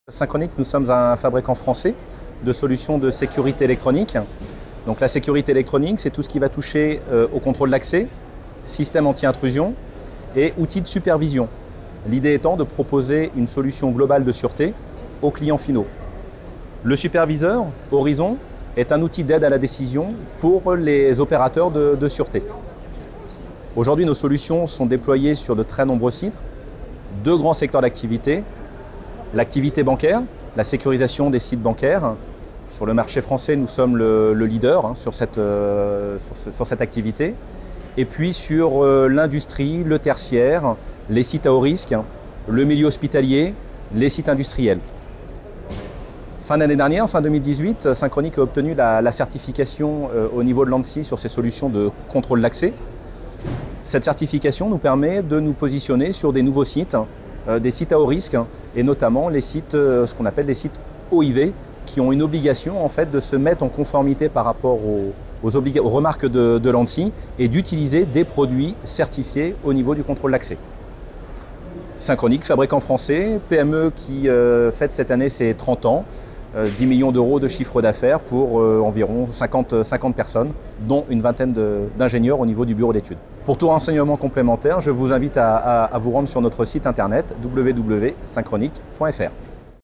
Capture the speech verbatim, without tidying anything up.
Synchronic, nous sommes un fabricant français de solutions de sécurité électronique. Donc la sécurité électronique, c'est tout ce qui va toucher euh, au contrôle d'accès, système anti-intrusion et outils de supervision. L'idée étant de proposer une solution globale de sûreté aux clients finaux. Le superviseur, Horizon, est un outil d'aide à la décision pour les opérateurs de, de sûreté. Aujourd'hui, nos solutions sont déployées sur de très nombreux sites, deux grands secteurs d'activité. L'activité bancaire, la sécurisation des sites bancaires. Sur le marché français, nous sommes le, le leader hein, sur, cette, euh, sur, sur cette activité. Et puis sur euh, l'industrie, le tertiaire, les sites à haut risque, le milieu hospitalier, les sites industriels. Fin d'année dernière, fin deux mille dix-huit, Synchronic a obtenu la, la certification euh, au niveau de l'ANSSI sur ses solutions de contrôle d'accès. Cette certification nous permet de nous positionner sur des nouveaux sites, euh, des sites à haut risque, et notamment les sites, euh, ce qu'on appelle les sites O I V, qui ont une obligation en fait, de se mettre en conformité par rapport aux, aux, aux remarques de, de l'ANSSI et d'utiliser des produits certifiés au niveau du contrôle d'accès. Synchronic, fabricant français, P M E qui euh, fête cette année ses trente ans, euh, dix millions d'euros de chiffre d'affaires pour euh, environ cinquante, cinquante personnes, dont une vingtaine d'ingénieurs au niveau du bureau d'études. Pour tout renseignement complémentaire, je vous invite à, à, à vous rendre sur notre site internet w w w point synchronic point f r.